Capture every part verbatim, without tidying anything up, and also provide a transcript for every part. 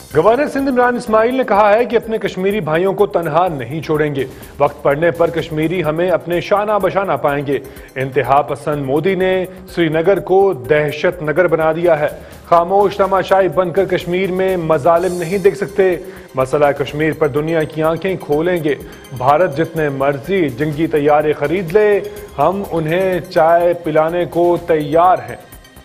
Governor Sindh Imran اسماعیل نے کہا ہے کہ اپنے کشمیری بھائیوں کو تنہا نہیں چھوڑیں گے، وقت پڑنے پر کشمیری ہمیں اپنے شانہ بشانہ پائیں گے۔ انتہا پسند مودی نے سری نگر کو دہشت نگر بنا دیا ہے، خاموش تماشائی بن کر کشمیر میں مظالم نہیں دیکھ سکتے، مسئلہ کشمیر پر دنیا کی آنکھیں کھولیں گے۔ بھارت جتنے مرضی جنگی طیارے خرید لے، ہم انہیں چائے پلانے کو تیار ہیں۔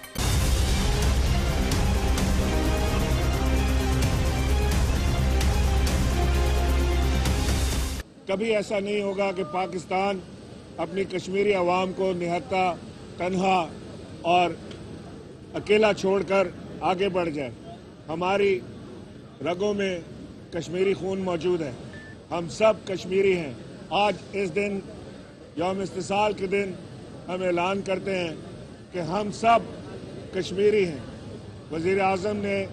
کبھی ایسا نہیں ہوگا کہ پاکستان اپنی کشمیری عوام کو نہتا تنہا اور اکیلا چھوڑ کر آگے بڑھ جائے۔ ہماری رگوں میں کشمیری خون موجود ہے، ہم سب کشمیری ہیں۔ آج اس دن یوم استقلال کے دن ہم اعلان کرتے ہیں کہ ہم سب کشمیری ہیں۔ وزیر اعظم نے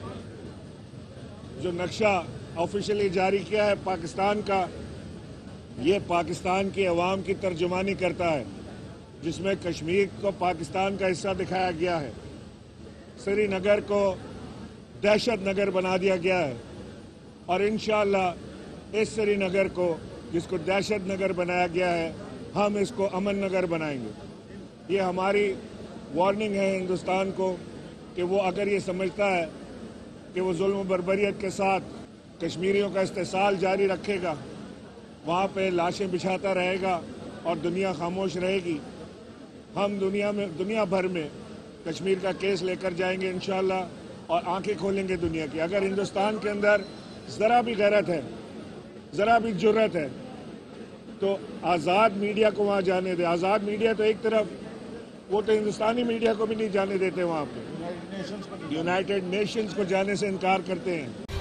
جو نقشہ آفیشلی جاری کیا ہے پاکستان کا، یہ پاکستان کی عوام کی ترجمانی کرتا ہے، جس میں کشمیر کو پاکستان کا حصہ دکھایا گیا ہے، سری نگر کو دہشت نگر بنا دیا گیا ہے، اور انشاءاللہ اس سری نگر کو جس کو دہشت نگر بنایا گیا ہے ہم اس کو امن نگر بنائیں گے۔ یہ ہماری وارننگ ہے ہندوستان کو کہ وہ اگر یہ سمجھتا ہے کہ وہ ظلم و بربریت کے ساتھ کشمیریوں کا استحصال جاری رکھے گا، وہاں پہ لاشیں بچھاتا رہے گا اور دنیا خاموش رہے گی، ہم دنیا میں دنیا بھر میں کشمیر کا کیس لے کر جائیں گے انشاءاللہ اور آنکھیں کھولیں گے دنیا کی۔ اگر ہندوستان کے اندر ذرا بھی غیرت ہے، ذرا بھی جرت ہے، تو آزاد میڈیا کو وہاں جانے دے۔ آزاد میڈیا تو ایک طرف، وہ تو ہندوستانی میڈیا کو بھی نہیں جانے دیتے، وہاں پہ یونائٹڈ نیشنز کو جانے سے انکار کرتے ہیں۔